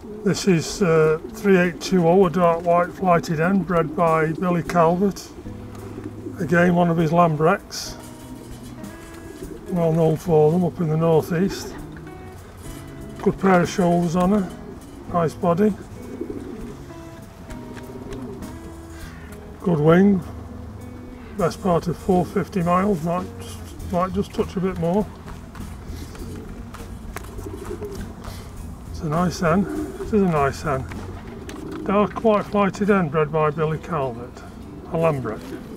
This is 3820, a dark white flighted hen bred by Billy Calvert. Again, one of his Lambrechts. Well known for them up in the northeast. Good pair of shoulders on her, nice body. Good wing, best part of 450 miles, might just touch a bit more. It's a nice hen, it is a nice hen. Dark white flighted hen bred by Billy Calvert, a Lambrecht.